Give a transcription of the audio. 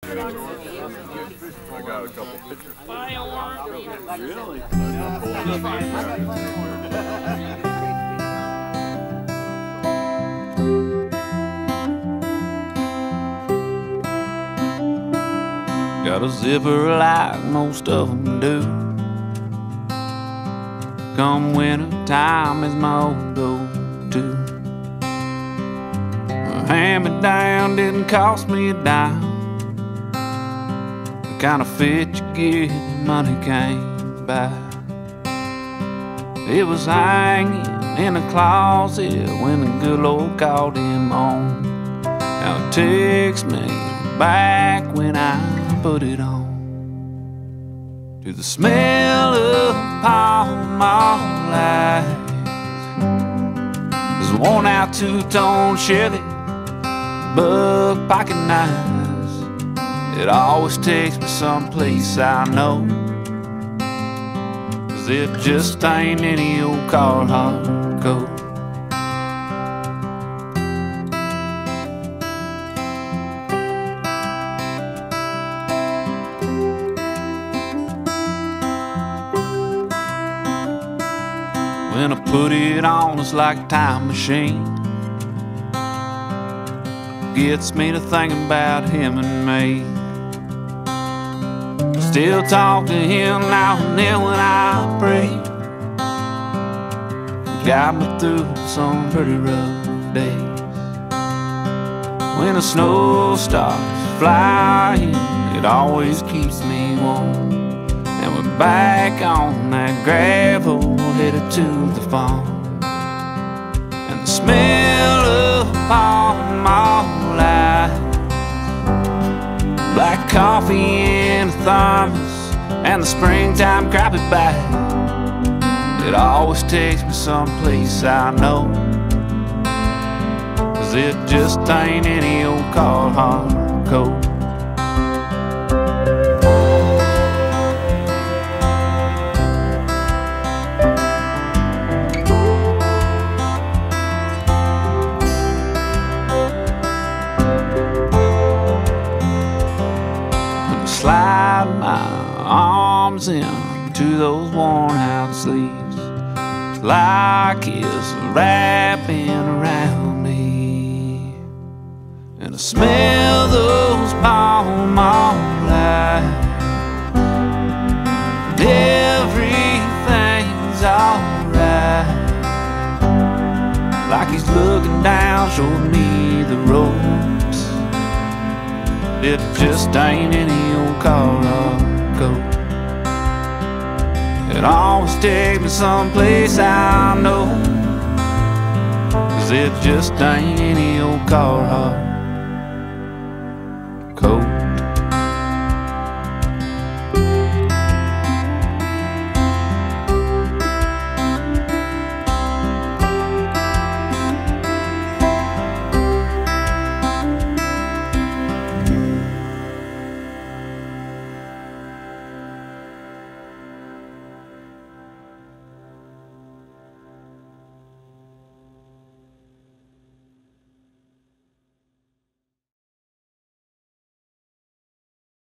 I got a couple pictures. Really? Got a zipper like most of them do. Come winter time is my old go-to. Hand-me-down didn't cost me a dime. The kind of fit you get, money can't buy. It was hanging in a closet when the good Lord called him home. Now it takes me back when I put it on. To the smell of Palm Mall lights, there's a worn out two-tone Chevy, buck pocket knives. It always takes me someplace I know, 'cause it just ain't any old Carhartt coat. When I put it on, it's like a time machine. Gets me to thinking about him and me. Still talk to him now and then when I pray. Got me through some pretty rough days. When the snow starts flying, it always keeps me warm. And we're back on that gravel, headed to the farm. And the smell of Palm Mall lights, black coffee in a thermos, and the springtime crappie bag. It always takes me someplace I know, 'cause it just ain't any old Carhartt coat. Slide my arms into those worn out sleeves, like it's wrapping around me. And I smell those Palm Mall lights, and everything's alright. Like he's looking down, showing me the ropes. It just ain't any old Carhartt coat. It always takes me someplace I know, 'cause it just ain't any old Carhartt coat.